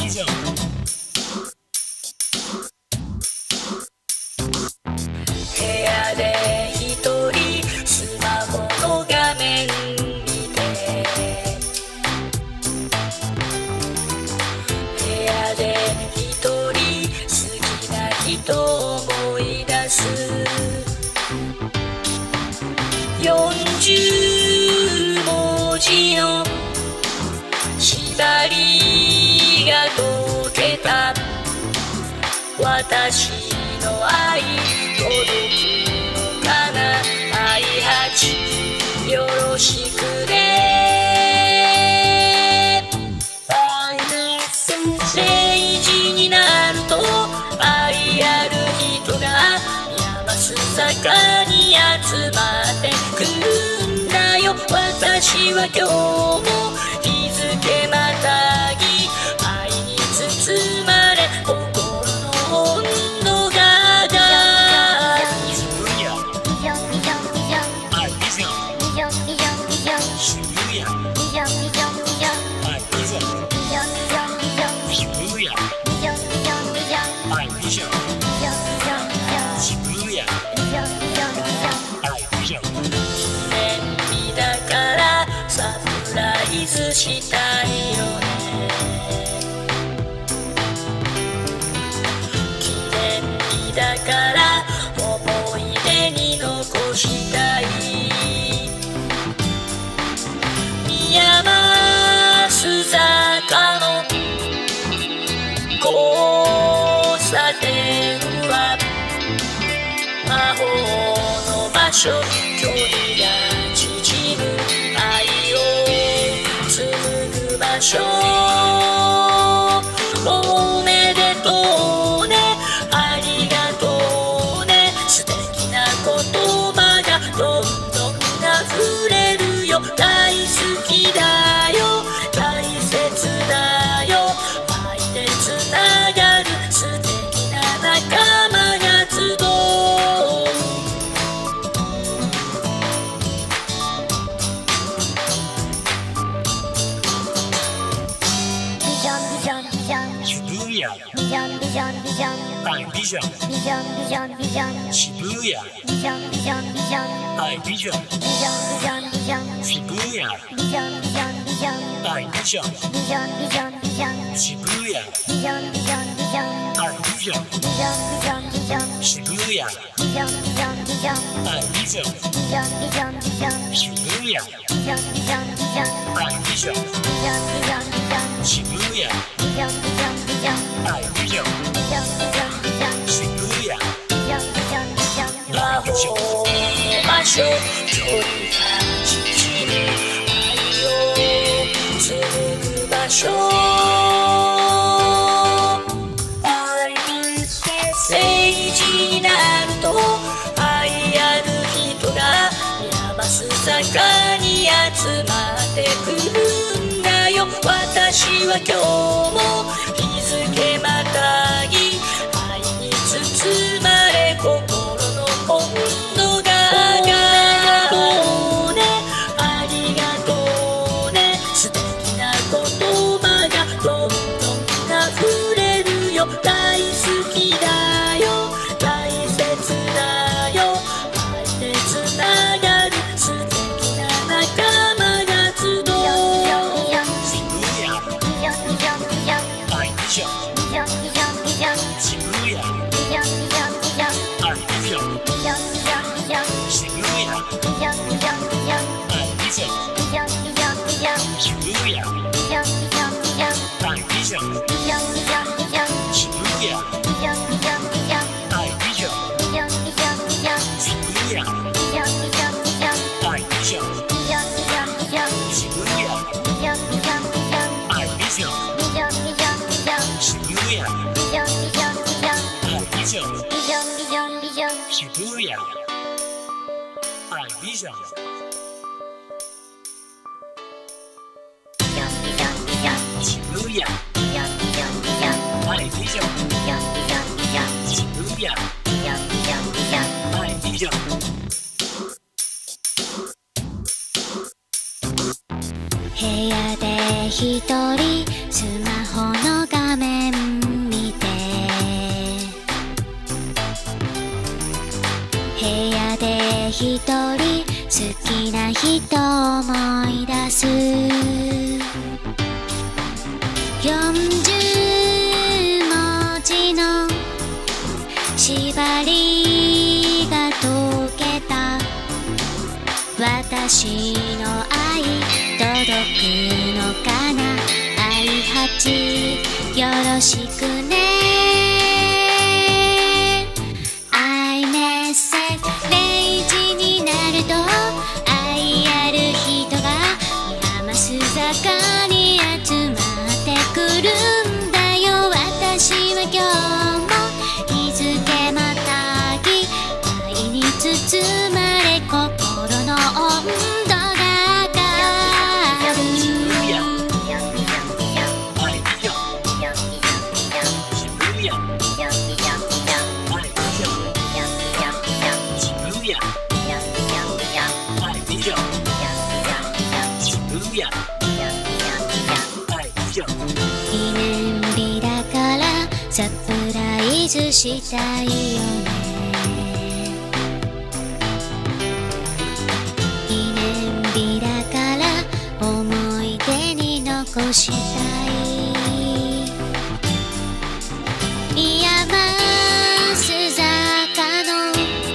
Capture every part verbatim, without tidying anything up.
ビジョン。 部屋で一人スマホの画面見て、部屋で一人好きな人思い出す。よんじゅうもじの縛りが解けた。私の愛届くのかな。愛八よろしくね。ステージになると愛ある人が山す坂に集まってくるんだよ。私は今日も日付またぎ愛に包まれ心の温度が上がる。 渋谷。はい、ビジョン。渋谷。はい、ビジョン。渋谷。はい、ビジョン。渋谷。はい、ビジョン。 記念日だからサプライズしたいよね。記念日だから思い出に残したい。山須坂の交差点は魔法の場所。距離が縮む愛を紡ぐ場所。おめでとうね、ありがとうね。素敵な言葉がどんどん溢れるよ。大好きだよ、大切だよ。愛でつながる素敵な仲間が集う。 渋谷。はい、ビジョン。渋谷。はい、ビジョン。渋谷。はい、ビジョン。渋谷。はい、ビジョン。渋谷。はい、ビジョン。渋谷。はい、ビジョン。渋谷。はい、ビジョン。渋谷。 魔法の場所。距離が縮む愛を紡ぐ場所。ステージになると愛ある人が山須坂に集まってくるんだよ。私は今日も日付またぎ愛に包まれ心の温度が上がるね。ありがとうね、素敵な言葉がどんどん溢れるよ。大好きだよ、大切だよ。愛でつながる素敵な仲間が集う。 渋谷。はい、ビジョン。渋谷。はい、ビジョン。渋谷。はい、ビジョン。渋谷。はい、ビジョン。渋谷。はい、ビジョン。渋谷。はい、ビジョン。渋谷。はい、ビジョン。渋谷。はい、ビジョン。渋谷。はい、ビジョン。渋谷。はい、ビジョン。渋谷。はい、ビジョン。 部屋で一人スマホの画面一人好きな人思い出す。よんじゅうもじの縛りが解けた。私の愛届くのかな。愛八よろしくね。愛メッセージれいじになると愛ある人が山須坂に集まってくるんだよ。私は今日も日付またぎ愛に包まれ心の温度が上がる。記念日だからサプライズしたいよね。記念日だから思い出に残したい。山須坂の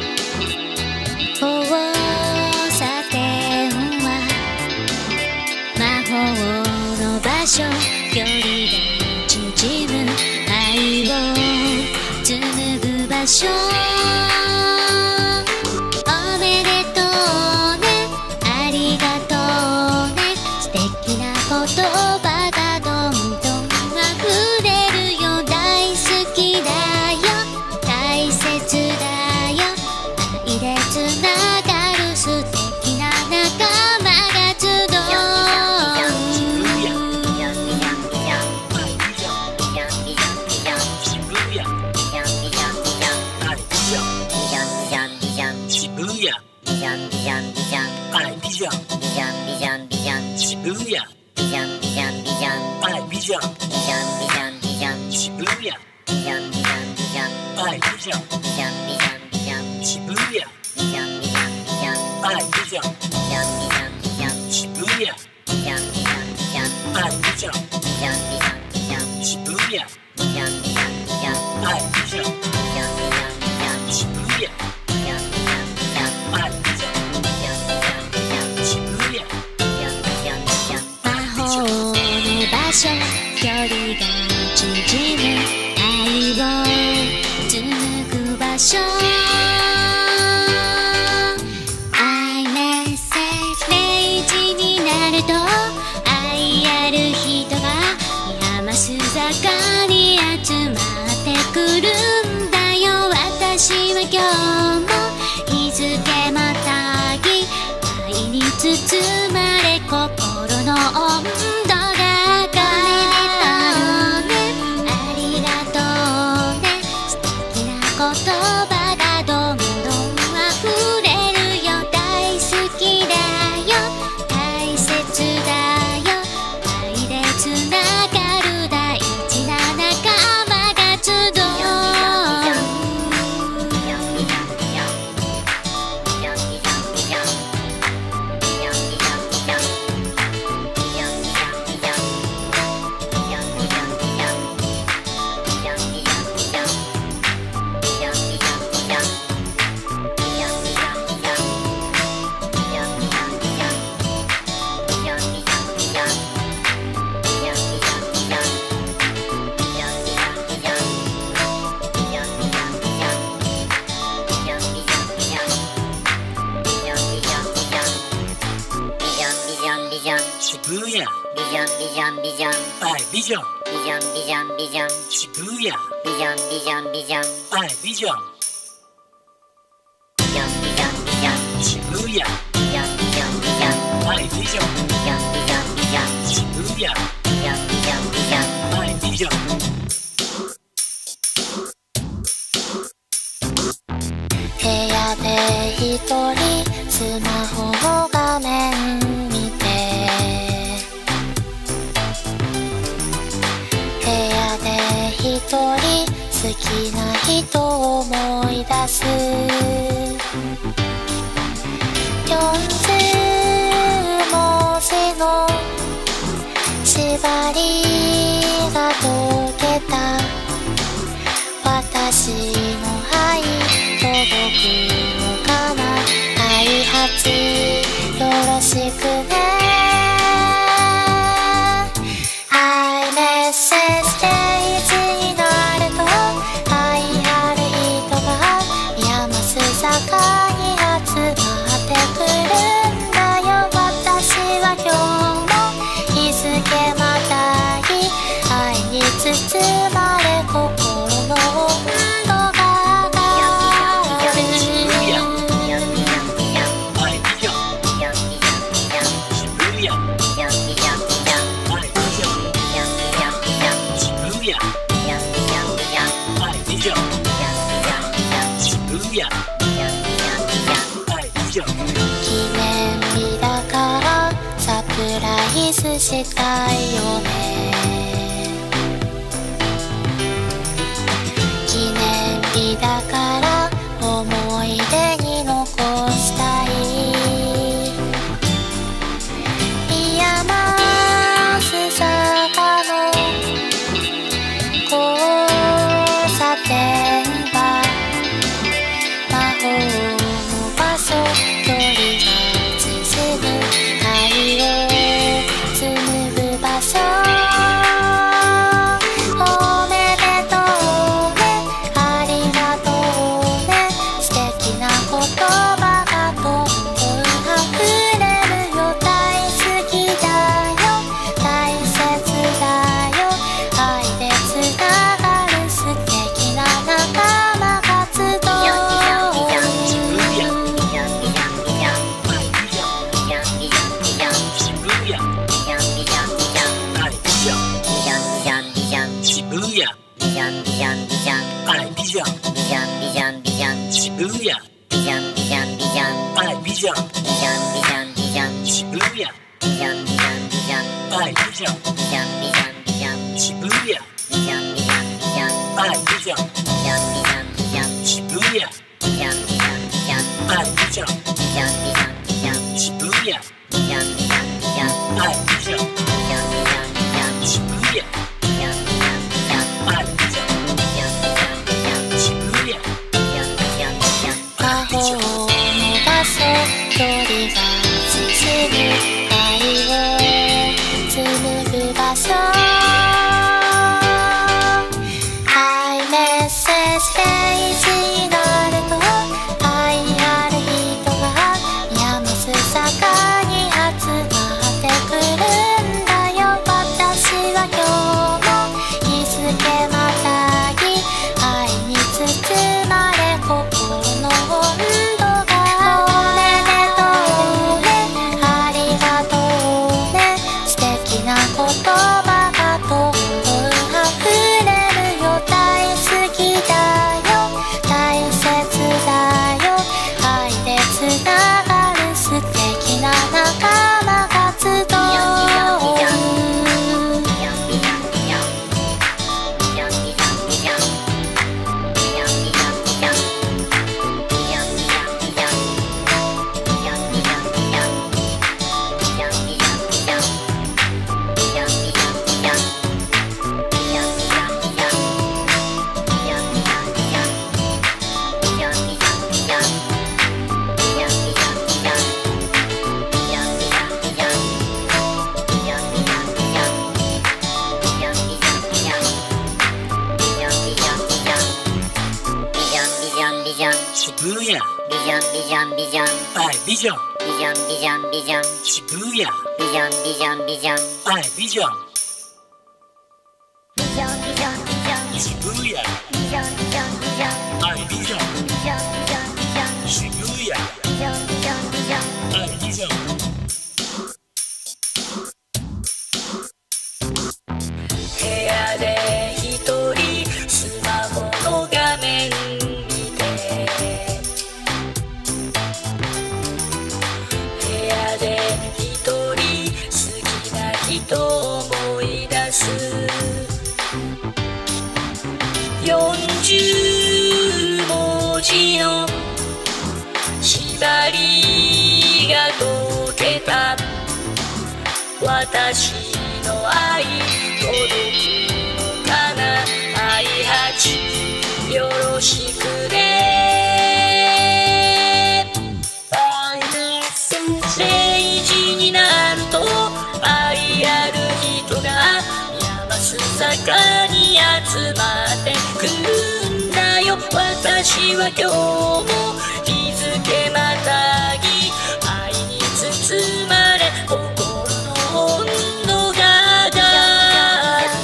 交差点は魔法の場所。距離が縮む愛を紡ぐ場所。おめでとうねありがとうね。素敵な言葉がどんどん溢れるよ。大好きだよ大切だよ。愛でつながる素敵な仲間が集う。距離が縮む愛を紡ぐ場所。愛メッセージれいじになると愛ある人が山須坂に集まってくるんだよ。私は今日も日付またぎ愛に包まれ心の温度が言葉がどんどん溢れるよ。大好きだよ大切だよ。愛でつながる大事な仲間が集う。 渋谷ビジョンビジョンビジョンはいビジョンビジョンビジョンビジョン渋谷ビジョンビジョンビジョンはいビジョンビジョンビジョンビジョン渋谷ビジョンビジョンビジョンはいビジョンビジョンビジョンビジョン渋谷ビジョンビジョンビジョンはいビジョン。 部屋で一人スマホの画面見て部屋で一人好きな人を思い出す。 よんじゅうもじの縛りが解けた私の愛届くのかな開発よろしくねしたいよね記念日だから思い出に残したい山須坂の交差点は魔法の場所距離が縮む愛をよんじゅうもじの縛り私の愛届くのかな。愛八よろしくね。れいじになると愛ある人が山須坂に集まってくるんだよ。私は今日も日付またぎ愛に包まれ心の温度が上がる。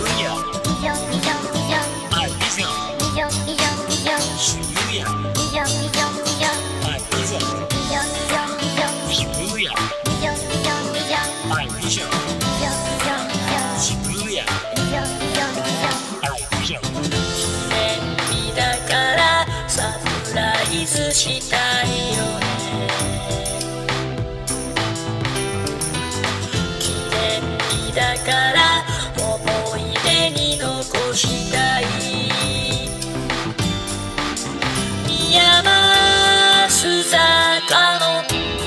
したいよね。記念日だから思い出に残したい。山須坂の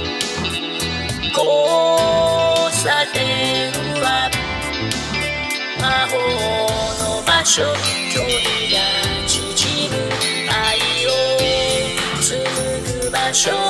交差点は魔法の場所。距離が縮む愛を紡ぐ場所。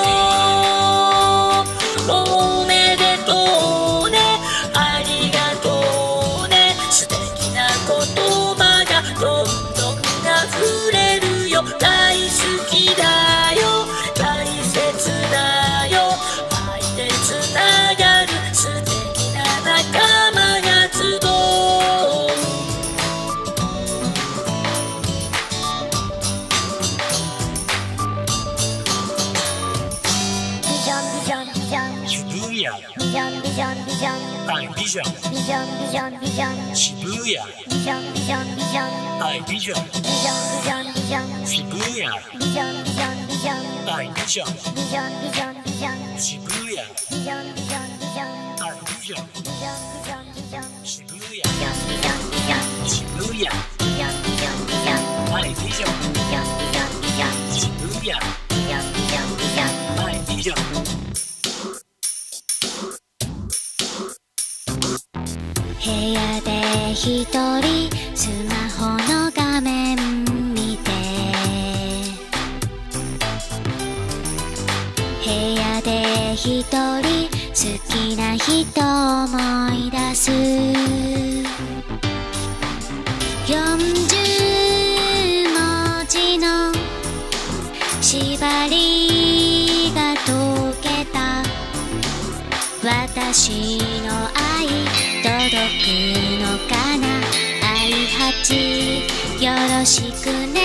おめでとうね、ありがとうね。素敵な言葉がどんどん溢れるよ。大好きだよ、大切だよ。愛でつながる素敵な仲間が集う。 ビジョンビジョンビジョン愛ビジョンビジョンビジョンビジョン渋谷ビジョンビジョンビジョン愛ビジョンビジョンビジョンビジョン渋谷ビジョンビジョンビジョン愛ビジョンビジョンビジョンビジョン渋谷ビジョンビジョンビジョン愛ビジョンビジョンビジョンビジョン渋谷ビジョンビジョンビジョン渋谷ビジョンビジョンビジョン愛ビジョンビジョンビジョンビジョン渋谷ビジョンビジョンビジョン愛ビジョン。 部屋で一人スマホの画面見て、部屋で一人好きな人思い出す。よんじゅうもじの縛りが解けた。私の愛届くのかな。愛八よろしくね。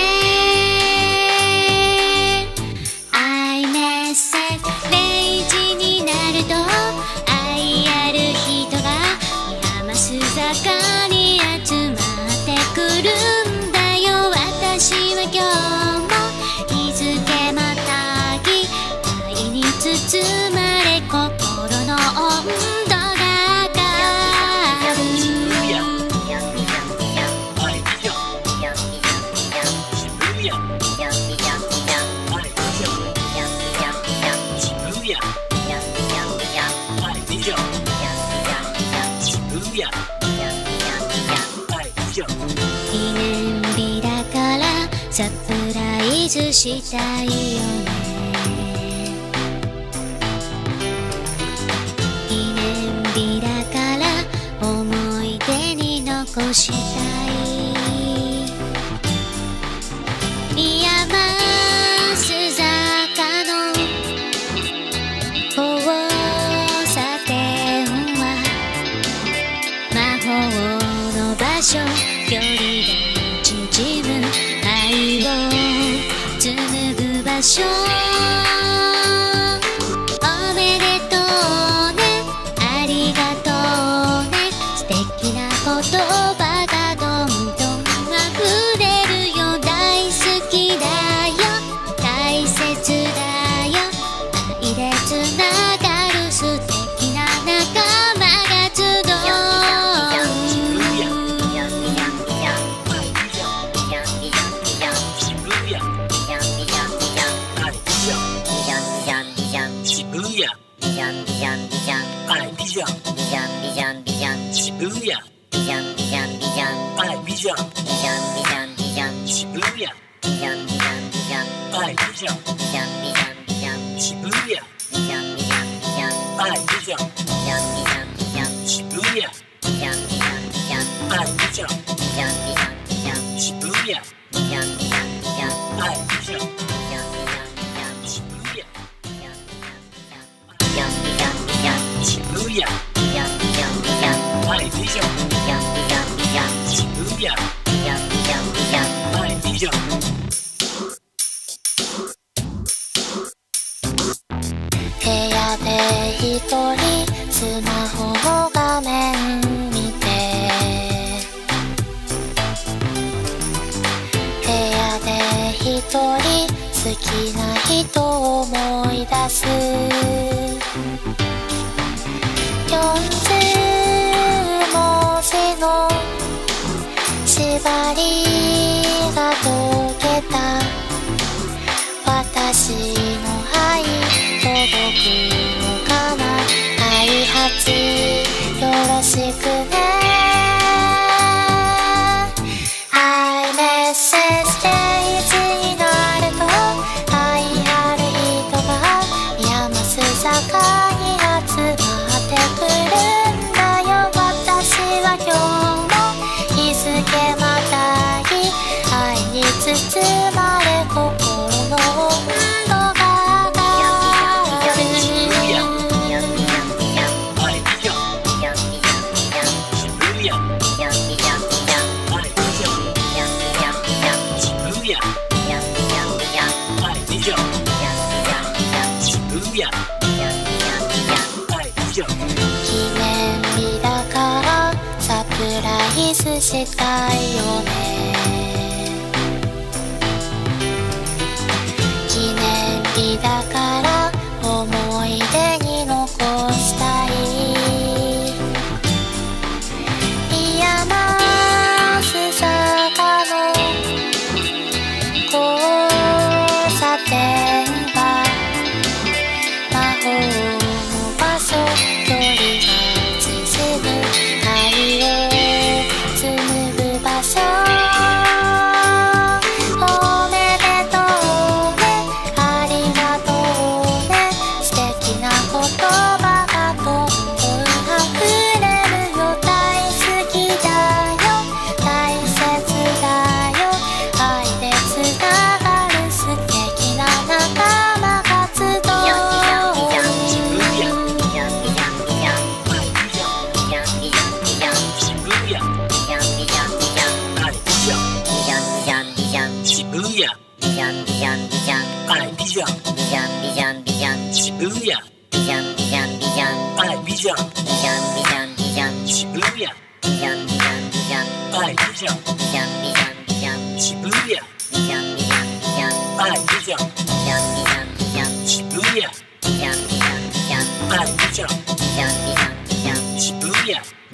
愛メッセージれいじになると愛ある人が山須坂に集まってくるんだよ。私は今日も日付またぎ愛に包まれ心の温度が上がる。記念日だからサプライズしたいよね。記念日だから思い出に残したい。山須坂の交差点は魔法の場所。距離が縮む愛を紡ぐ場所。おめでとうね、ありがとうね。素敵な言葉がどんどん溢れるよ。大好きだよ、大切だよ。愛でつながる素敵な仲間が集う。 渋谷ビジョンビジョンビジョンビジョン渋谷ビジョンビジョンビジョンはいビジョンビジョンビジョンビジョン渋谷ビジョンビジョンビジョンはいビジョンビジョンビジョンビジョン渋谷ビジョンビジョンビジョンはいビジョンビジョンビジョン渋谷ビジョンビジョンビジョンはいビジョンビジョンビジョン渋谷ビジョンビジョンビジョン渋谷ビジョンビジョンビジョンはいビジョンビジョンビジョン渋谷ビジョンビジョンビジョンはいビジョン部屋で一人スマホの画面見て部屋で一人好きな人を思い出すよんじゅうもじの縛りが解けた私の愛届くのかな開発よろしくねiMessage でいちになると愛ある人が山須坂に集まってくるんだよ私は今日も日付またぎ愛に包まれ心の温度が上がるはいビジョンビジョンビジョンビジョン渋谷ビジョンビジョンビジョンはいビジョンビジョンビジョンビジョン渋谷ビジョンビジョンビジョンはいビジョンビジョンビジョン渋谷ビジョンビジョンビジョンはいビジョン記念日だからサプライズしたいよね記念日だから思い出に残したい山須坂の交差点は魔法の場所距離が縮む愛を紡ぐ場所おめでとうねありがとうね素敵な言葉がどんどん溢れるよ大好きだよ大切だよ愛でつながる素敵な仲間が集う渋谷ビジョンビジョンビジョンはいビジョンビジョンビジョンビジョン渋谷ビジョンビジョンビジョンはいビジョンビジョンビジョンビジョン渋谷ビジョンビジョンビジョンはいビジョンビジョンビジョンビジョン渋谷ビジョンビジョンビジョンはいビジョンビジョンビジョンビジョン渋谷ビジョンビジョンビジョンはいビジョンビジョンビジョンビジョン渋谷ビジョンビジョンビジョンはいビジョンビジョンビジョン渋谷ビジョンビジョンビジョンはいビジョンビジョンビジョン渋谷